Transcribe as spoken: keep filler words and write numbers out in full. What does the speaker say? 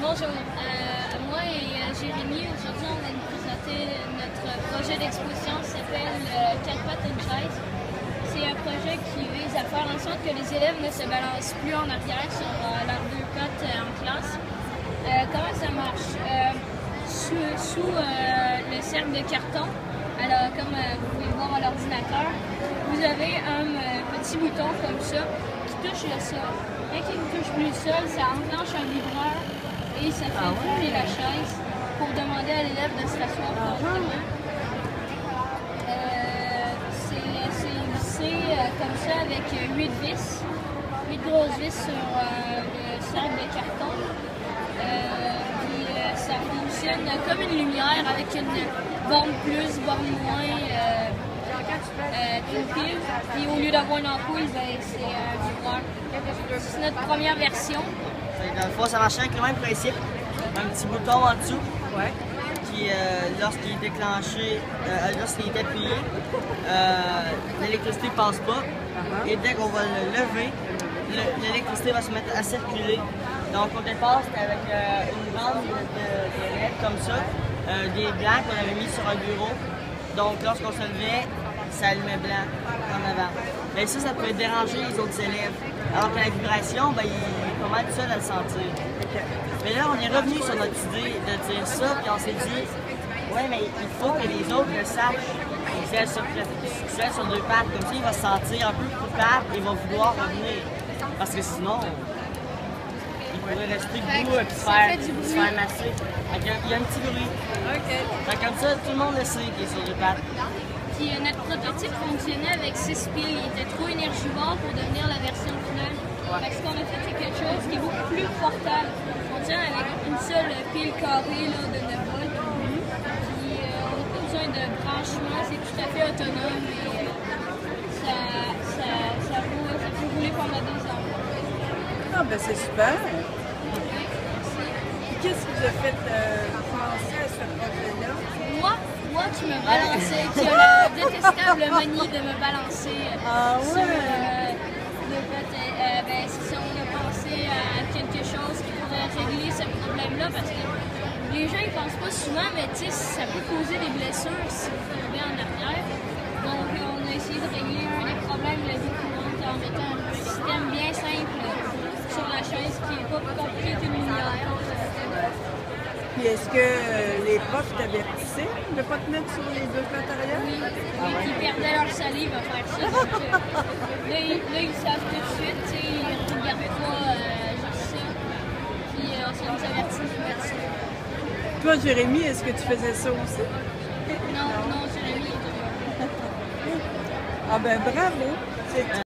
Bonjour, euh, moi et euh, Jérémy, aujourd'hui on va nous présenter notre projet d'exposition qui s'appelle euh, quatre pattes une chaise. C'est un projet qui vise à faire en sorte que les élèves ne se balancent plus en arrière sur euh, leurs deux pattes euh, en classe. Euh, comment ça marche? Euh, sous sous euh, le cercle de carton, alors comme euh, vous pouvez le voir à l'ordinateur, vous avez un euh, petit bouton comme ça qui touche le sol. Dès qu'il ne touche plus le sol, ça enclenche un vibreur et ça fait bouger la chaise pour demander à l'élève de s'asseoir correctement. Euh, c'est vissé euh, comme ça avec huit vis, huit grosses vis sur euh, le cercle de carton. Euh, puis euh, ça fonctionne comme une lumière avec une borne plus, borne moins, euh, euh, une pile. Puis au lieu d'avoir une ampoule, ben, c'est un vibreur. C'est notre première version. Dans le fond, ça marchait avec le même principe. Un petit bouton en dessous ouais. qui, euh, lorsqu'il est déclenché, euh, lorsqu'il est appuyé, euh, l'électricité ne passe pas. Uh-huh. Et dès qu'on va le lever, l'électricité va se mettre à circuler. Donc au départ, c'était avec euh, une bande de, de, de L E D comme ça, euh, des blancs qu'on avait mis sur un bureau. Donc lorsqu'on se levait, ça allumait blanc en avant. Mais ça, ça pouvait déranger les autres élèves. Alors que la vibration, ben, il est pas mal tout seul à le sentir. Okay. Mais là, on est revenu sur notre idée de dire ça, puis on s'est dit, ouais, mais il faut que les autres le sachent. Si elle sur, si elle sur deux pattes, comme ça, il va se sentir un peu coupable et il va vouloir revenir. Parce que sinon, il pourrait rester debout et se faire, se faire masser. Il y, a, il y a un petit bruit. Okay. Fait comme ça, tout le monde le sait qu'il est sur deux pattes. Puis euh, notre prototype fonctionnait avec six piles. Il était trop énergivore pour devenir la version finale. Ouais. Fait que ce qu'on a fait, c'est quelque chose qui est beaucoup plus portable. On tient avec une seule pile carrée là, de neuf volts. Mm-hmm. Puis euh, on n'a pas besoin de branchement, c'est tout à fait autonome. Et, euh, ça, ça, ça, roule, ça peut rouler pendant deux heures. Ah ben c'est super! Qu'est-ce qui vous a fait euh, penser à ce projet-là? Moi, moi qui me balançais, qui a la détestable manie de me balancer ah, ouais. sur euh, le fait, euh, ben, si on a pensé à quelque chose qui pourrait régler ce problème-là, parce que les gens ils pensent pas souvent, mais tu sais, ça peut causer des blessures si vous tombez en arrière. Donc on a essayé de régler un des problèmes de la vie courante en mettant un système bien simple sur la chaise qui n'est pas plus compliqué qu'une lumière. Puis est-ce que les profs t'avertissaient de ne pas te mettre sur les deux pattes arrière? Oui, oui, qui perdaient leur salive à faire ça. Donc, euh, là, ils, là, ils savent tout de suite, tu sais, ils ne regardent pas euh, juste ça. Puis euh, ça nous avertit de mettre ça. Toi, Jérémy, est-ce que tu faisais ça aussi? Non, non, Jérémy, il était Ah ben bravo!